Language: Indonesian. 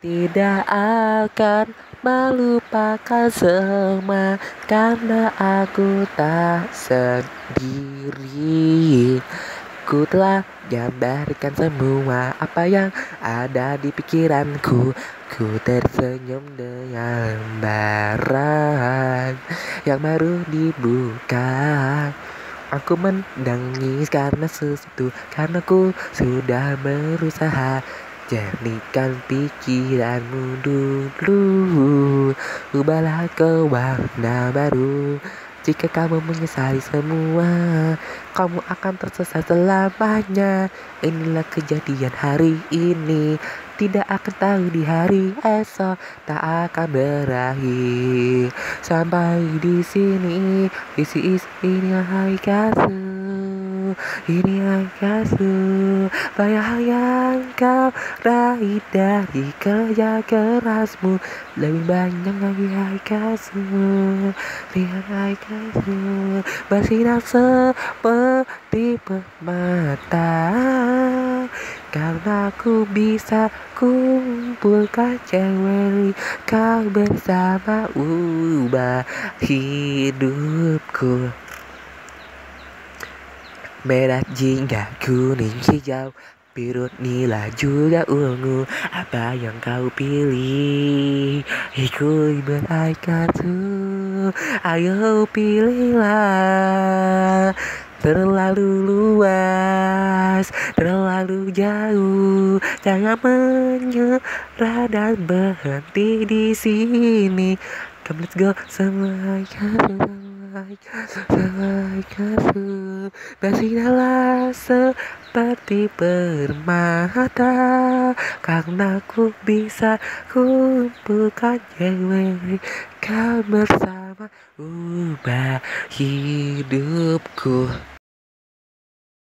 Tidak akan melupakan semua karena aku tak sendiri. Ku telah gambarkan semua apa yang ada di pikiranku. Ku tersenyum dengan lembaran yang baru dibuka. Aku menangis karena sesuatu, karena ku sudah berusaha jernihkan pikiranmu dulu. Ubahlah ke warna baru. Jika kamu menyesali semua, kamu akan tersesat selamanya. Inilah kejadian hari ini, tidak akan tahu di hari esok, tak akan berakhir. Sampai di sini, this is ini hai kasu, ini hai kasu. Banyak yang kau raih dari kerja kerasmu, lebih banyak lagi hai kasu. Lihat hai kasu bersinar seperti permata, karena ku bisa kumpulkan cewek kau bersama. Ubah hidupku. Merah, jingga, kuning, hijau, biru, nila, juga ungu. Apa yang kau pilih? Ikut beraikanku. Ayo pilihlah. Terlalu luas, terlalu jauh. Jangan menyerah dan berhenti di sini. Come let's go, semua kasu bersinarlah seperti permata, karena ku bisa kumpulkan cewek kau bersama. Ubah hidupku.